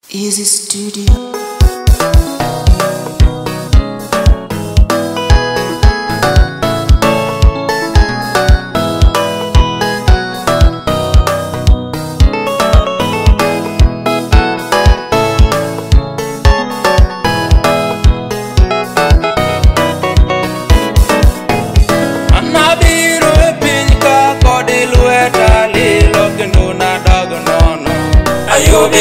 Easy Studio. Ayubu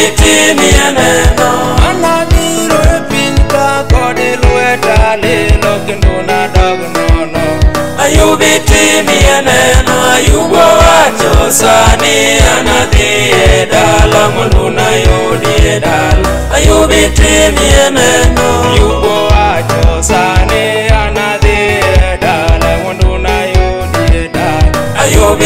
Itimieneno anabiro e piny ka kod lweta lilo kendo nadog nono. Ayubu Itimieneno Ayubu wacho sani anadhi e dala mondo nayudi dala. Ayubu Itimieneno Ayubu wacho sani anadhi e dala mondo nayudi dala. Ayubu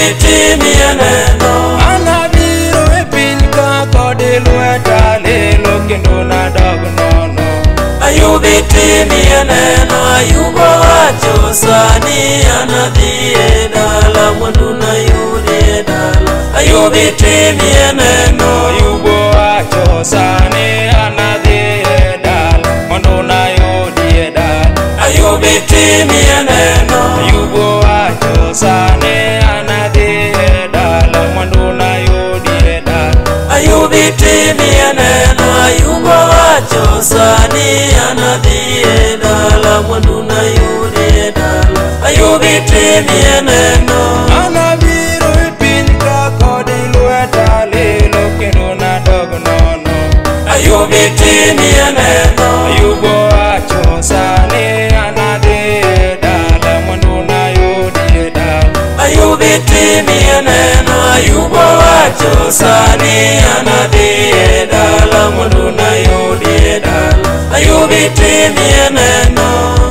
Itimieneno anabiro e piny ka kod lweta lilo kendo nadog nono. Ayubu Itimieneno Ayubu wacho sani anadhi e dala mondo nayudi dala. Ayubu Itimieneno Ayubu wacho sani anadhi e dala mondo nayudi dala. Ayubu Itimieneno Ayubu wacho sani anadhi e dala mondo nayudi dala. Ayubu Itimieneno Ayubu wacho sani anadhi e dala mondo nayudi dala. Ayubu Itimieneno anabiro e piny ka kod lweta lilo kendo nadog nono. Ayubu Itimieneno Ayubu wacho sani anadhi e dala mondo nayudi dala. Ayubu Itimieneno Ayubu wacho sani anadhi e dala mondo nayudi dala. Ayubu Itimieneno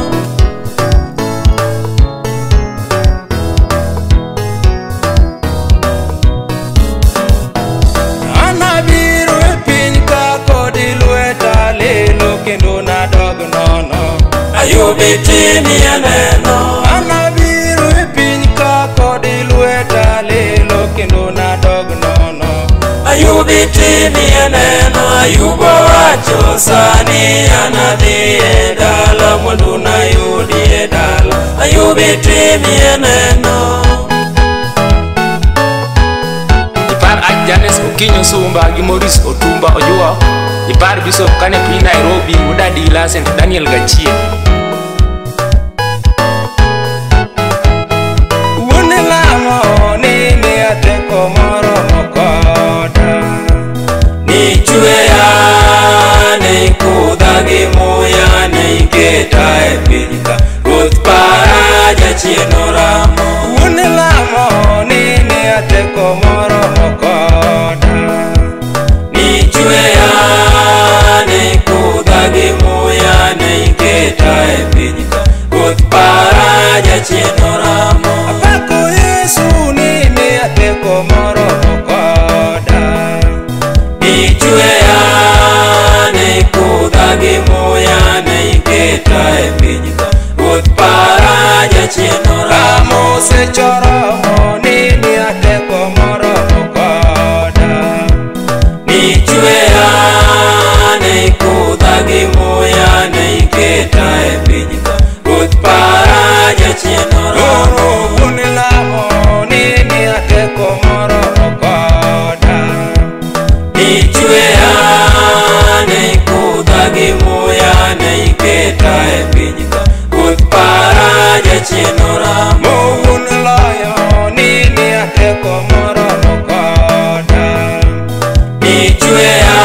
anabiro e piny ka kod lweta lilo kendo nadog nono. Ayubu Itimieneno anabiro e piny ka kod lweta lilo kendo nadog nono. Ayubu Itimieneno Ayubu wacho sani anadhi e dala mondo nayudi dala. Ayubu Itimieneno Ipar Janes Okinyo Sumba gi Maurice Otumba Ojua. Ipar Bishop kane piny Nairobi udadila St. Daniel Gachie. Wuone lamo ni miya teko moro mokoda. nichweya nikudha gi muya niketa e piny ka. Ruoth para jachien oramo. Wuone lamo ni miya teko moro mokoda. Nichweya nikudha gi muya niketa e piny ka. Ruoth para jachien oramo. Apako Yesu ni miya teko moro mokoda. Nichweya nikudha gi muya niketa e piny ka. Ruoth para jachien oramo. Lamo osechoromo ni miya teko moro mokoda. Nichweya nikudha gi muya niketa e piny ka. Ruoth para jachien oramo. Wuone lamo ni miya teko moro mokoda. Nichweya nikudha gi muya niketa e piny ka. Ruoth para jachien oramo. Wuone loyo ni miya teko moro mokoda. Nichweya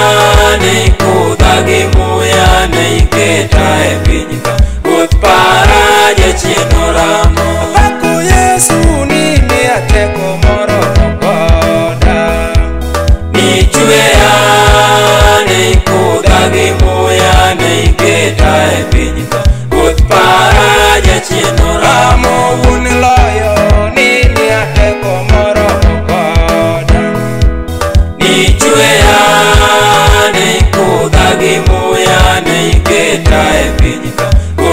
nikudha gi muya niketa e piny ka. Ruoth para jachien oramo. Apako Yesu ni miya teko moro mokoda. Nichweya nikudha gi muya niketa e piny ka. Ruoth para jachien oramo. Wuone loyo ni miya teko moro mokoda. Nichweya nikudha gi muya niketa e piny ka.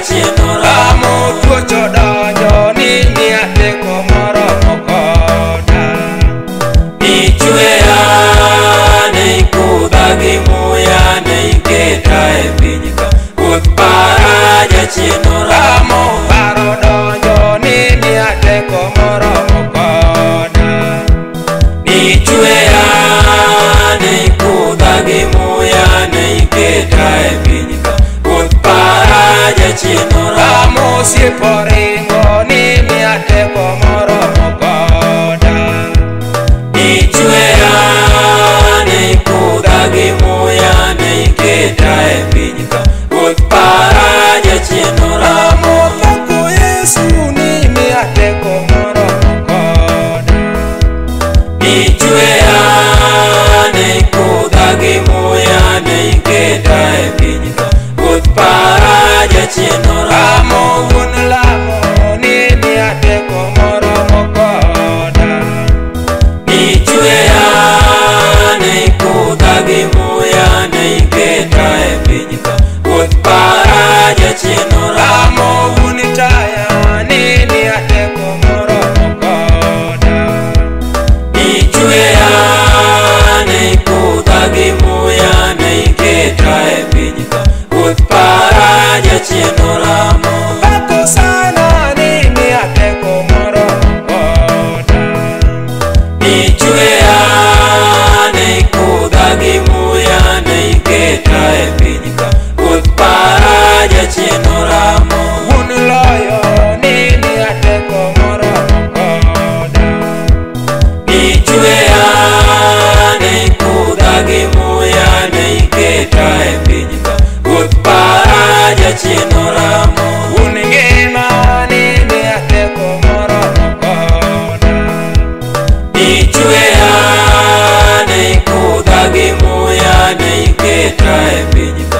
jachieno Ramo tuocho donjo ni miya teko moromo koda. Nichweya ne ikudha gi muya ne iketa e piny ka. Ruoth para jachieno Ramo paro donjo ni miya teko moromo koda. Nichweya ne ikudha gi muya ne iketa e piny ka. Ruoth para jachieno Ramo osiepo ringo ni miya teko moromo koda. Nichweya ne ikudha gi muya ne iketa e piny ka. Ruoth para jachieno Ramo pako Yesu ni miya teko moromo koda. Nichweya ne ikudha gi muya ne iketa e piny ka. Ruoth para jachieno Ramo wuon lamo ni miya teko moromo koda. Nichweya ne ikudha gi muya ne iketa e piny ka. Ruoth para jachieno Ramo wuon taya ni miya teko moromo koda. Nichweya ne ikudha gi muya ne iketa e piny ka. Ruoth para jachieno ramo. Pako sana ni miya teko moromo koda. Nichweya ne ikudha gi muya ne iketa e piny ka. Ruoth para jachieno ramo. Wuon loyo ni miya teko moromo koda. Nichweya ne ikudha gi muya ne iketa e piny ka. Ruoth para jachieno ramo. Wuon ngima ni miya teko moromo koda. Nichweya ne ikudha gi muya ne iketa e piny ka.